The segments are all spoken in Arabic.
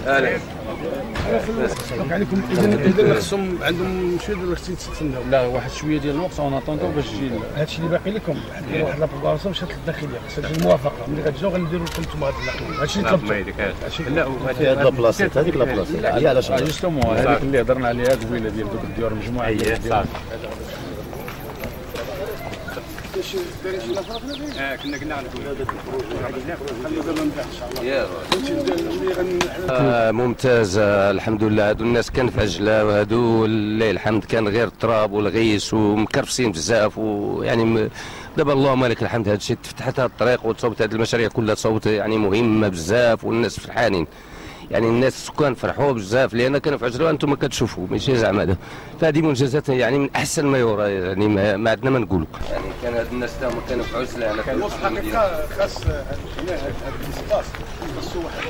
دونك عليكم اذا خصهم عندهم شويه ديال الوقت يتسناو. لا واحد شويه ديال الوقت ونطونطو باش تجي. هادشي اللي باقي لكم ديروا واحد لابروغراماسيون باش الداخليه خصها تجي الموافقه ملي غتجيو غنديروا لكم نتوما هاد النقل. هادشي اللي طلبتوا. لا هذه لابلاصيط هذيك لابلاصيط هي علاش جوستومون هذيك اللي هضرنا عليها قبيله ديال دوك الديور مجموعه ديال كنا ممتاز الحمد لله. هادو الناس كان في عجله وهادو لله الحمد كان غير التراب والغيس ومكرفسين بزاف ويعني دابا اللهم لك الحمد هادشي تفتحت هاد الطريق وتصوبت هاد المشاريع كلها تصوبت يعني مهمه بزاف والناس فرحانين. يعني الناس السكان فرحوا بزاف لان كانوا في عجله وانتم كتشوفوا ماشي زعما هذا. فهذه منجزات يعني من احسن ما يرى يعني ما عندنا ما نقولوا. يعني كان هاد الناس تاهم كانوا في عزله على كان الحقيقه خاص هنا هاد الاسباس خاصو واحد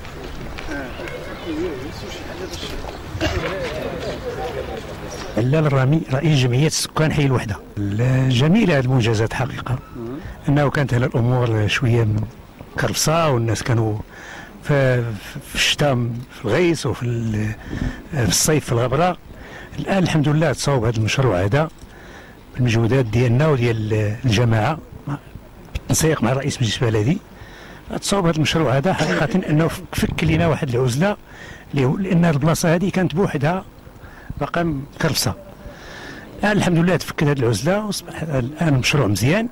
علال الرامي رئيس جمعيه السكان حي الوحده. جميله هذه المنجزات حقيقه انه كانت هنا الامور شويه مكرفصه والناس كانوا في الشتاء في الغيس وفي الصيف في الغبره. الان الحمد لله تصاوب هذا المشروع هذا بالمجهودات ديالنا وديال الجماعه بالتنسيق مع رئيس مجلس البلدي. تصاوب هذا المشروع هذا حقيقه انه فك لنا واحد العزله لان البلاصه هذه كانت بوحدها باقا مكرفسه. الان الحمد لله تفكت هذه العزله واصبح الان مشروع مزيان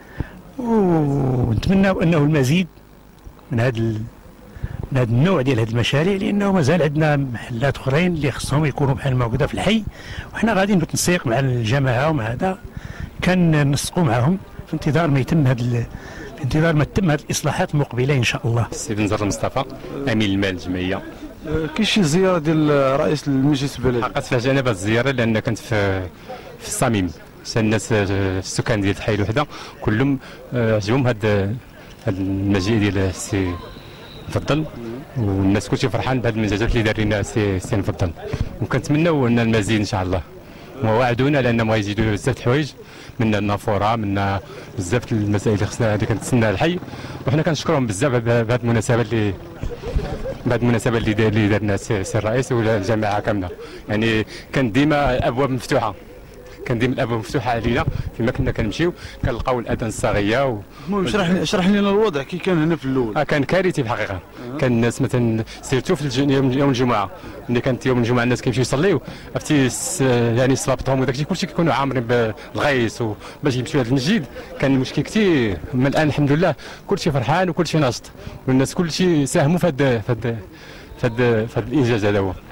ونتمنى انه المزيد من هذا النوع ديال هذه المشاريع لانه مازال عندنا محلات اخرين اللي خصهم يكونوا بحال ما هكذا في الحي وحنا غاديين بالتنسيق مع الجماعه ومع هذا كنسقوا معهم في انتظار ما يتم في انتظار ما تتم هذه الاصلاحات المقبله ان شاء الله. السي بن زر مصطفى امين المال الجمعيه. كاين شي زياره ديال رئيس المجلس البلدي؟ حقا تفاجئنا بهذه الزياره لان كنت في الصميم. الناس السكان ديال الحي الوحده كلهم عجبهم هذا المجيء ديال السي مفضل والناس كلشي فرحان بهذه المنجزات اللي دار لنا سي مفضل وكنتمناو ان المزيد ان شاء الله. ووعدونا لانهم غيزيدوا بزاف د الحوايج من النافوره من بزاف المسائل اللي خصنا اللي كنتسناها الحي وحنا كنشكرهم بزاف بهذه المناسبه اللي دارنا سي الرئيس والجماعه كامله. يعني كان ديما الابواب مفتوحه علينا فيما كنا كنمشيو كنلقاو الاذان الصاغيه المهم اشرح لنا الوضع كي كان هنا في الاول. كان كارثي في الحقيقه. كان الناس مثلا سيرتو في يوم الجمعه ملي كانت يوم الجمعه الناس كيمشيو يصليو عرفتي يعني صلابتهم وداك الشيء كلشي كيكونوا عامرين بالغيس وباش يمشيو هذا المسجد كان المشكل كثير. اما الان الحمد لله كلشي فرحان وكلشي ناشط والناس كلشي ساهموا في هذا الانجاز هذا هو.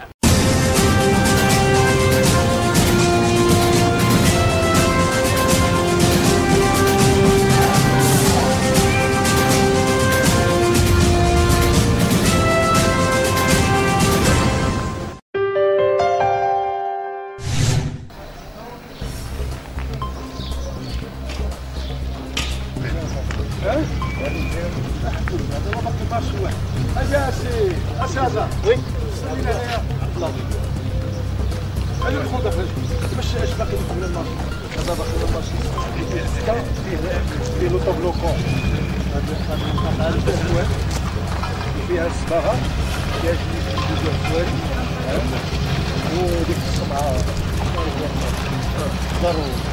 فيها الصباغه فيها جوج الحوايج وديك الصبعه ضروري.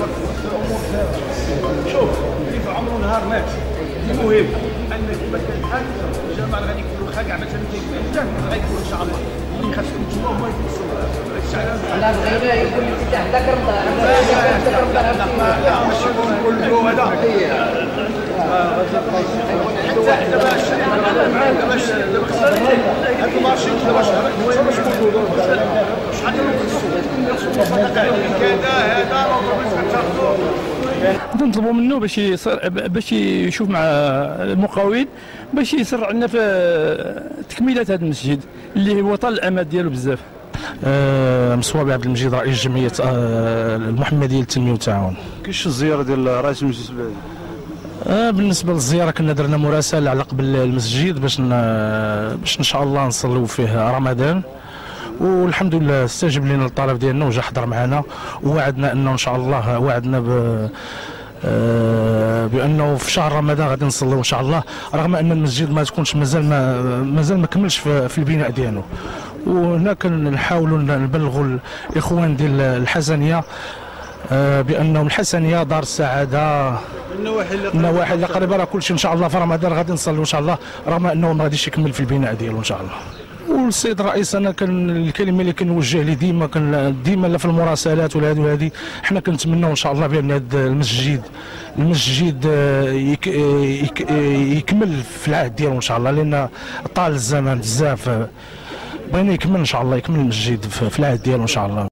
شوف اللي في عمره نهار مات المهم انك مثلا الجماعه غادي يكونوا خاقع مثلا غيكونوا ان شاء الله اللي خاصكم تشوفوا هما يفلسوا لا بغينا يكون الافتتاح ذاك رمضان لا ماشي كله هذا حتى باش هاد المارشي باش شحال خصو كذا هذا نطلبوا منه باش يشوف مع المقاول باش يسرع لنا في تكمله هذا المسجد اللي هو طال الامد ديالو بزاف. مصوابي عبد المجيد رئيس جمعيه المحمديه للتنميه والتعاون. كاينش الزياره ديال رئيس المجلس البلدي؟ بالنسبه للزياره كنا درنا مراسله على قبل المسجد باش ان شاء الله نصلوا فيه رمضان، والحمد لله استجب لنا الطلب ديالنا وجا حضر معنا، ووعدنا انه ان شاء الله وعدنا بانه في شهر رمضان غادي نصلوا ان شاء الله، رغم ان المسجد ما تكونش مازال ما كملش في البناء ديالو. وهنا كنحاولوا نبلغوا الاخوان ديال الحسنيه بانهم الحسنيه دار السعاده النواحي اللي قريبه راه كلشي ان شاء الله في رمضان غادي نصلوا ان شاء الله، رغم انه ما غاديش يكمل في البناء ديالو ان شاء الله. والسيد الرئيس انا كان الكلمه اللي كنوجه ليه ديما في المراسلات وهذه حنا كنتمناو ان شاء الله بان هذا المسجد يكمل في العهد ديالو ان شاء الله، لان طال الزمن بزاف، بغينا يكمل ان شاء الله، يكمل المسجد في العهد ديالو ان شاء الله.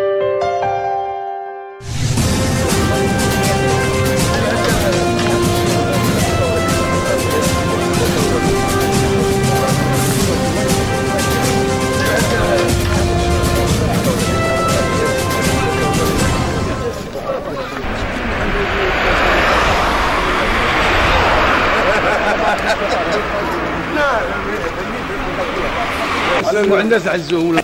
على الناس عزوهم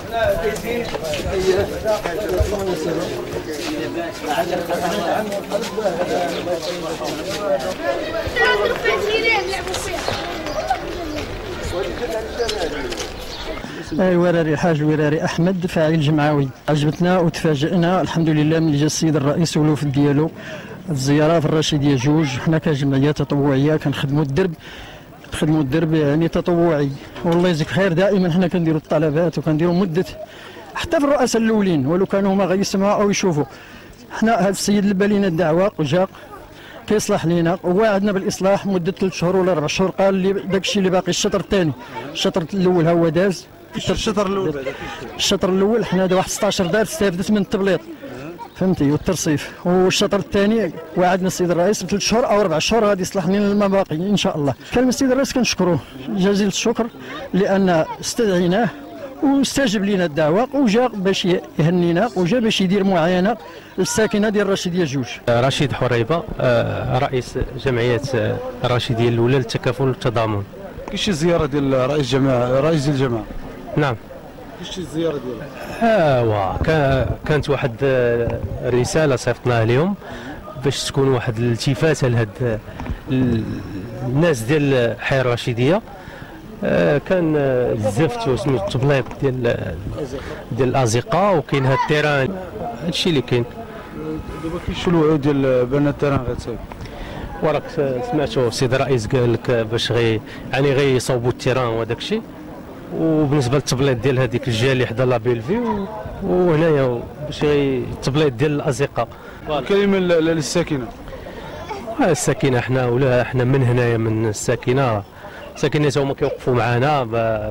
وراري حاج وراري احمد فاعل جمعوي. عجبتنا وتفاجئنا الحمد لله ملي جا السيد الرئيس والوفد ديالو الزياره في الرشيديه جوج. حنا كجمعيه تطوعيه كنخدموا الدرب يعني تطوعي، والله يجزيك خير. دائما حنا كنديروا الطلبات وكنديروا مده حتى في الرؤساء الاولين، ولو كانوا هما غيسمعوا او يشوفوا. حنا هذا السيد لبى لينا الدعوه وجا كيصلح لينا ووعدنا بالاصلاح مده 3 شهور ولا 4 شهور. قال لي داك الشيء اللي باقي الشطر الثاني، الشطر الاول هو داز. الشطر الاول حنا واحد 16 دار استفدت من التبليط فهمتي والترصيف، والشطر الثاني وعدنا السيد الرئيس ب3 شهور او 4 شهور غادي يصلح لنا المباقي ان شاء الله. كلمه السيد الرئيس كنشكروه جزيل الشكر لان استدعيناه واستجب لنا الدعوه وجا باش يهنينا وجا باش يدير معاينه للساكنه ديال الرشيديه جوج. رشيد حريبه رئيس جمعيه الرشيديه الاولى للتكافل والتضامن. كاينش زياره ديال رئيس الجماعه؟ نعم كاينش الزياره ديالها؟ كانت واحد الرساله صيفطناها لهم باش تكون واحد الالتفاته لهاد الناس ديال الحي الرشيديه. كان الزفت وسميتو التبليط ديال الازقه وكاين هاد التيران، هادشي اللي كاين. دابا كاين الوعود ديال بان التيران غتساوي؟ وراك سمعتو السيد الرئيس قال لك باش غيصوبوا التيران وهداك الشيء. وبالنسبه للتبليط ديال هذيك الجهه اللي حدا لا بيلفي وهنايا باش التبليط ديال الازقه. كلمه للساكنه. الساكنه حنا من هنايا من الساكنه هما كيوقفوا معنا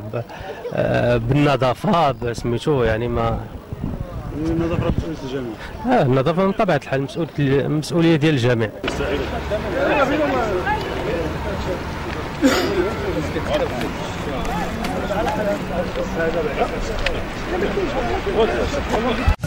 بالنظافه سميتو يعني ما النظافه مسؤوليه الجميع. النظافه من طبيعه الحال مسؤوليه ديال الجميع. هذا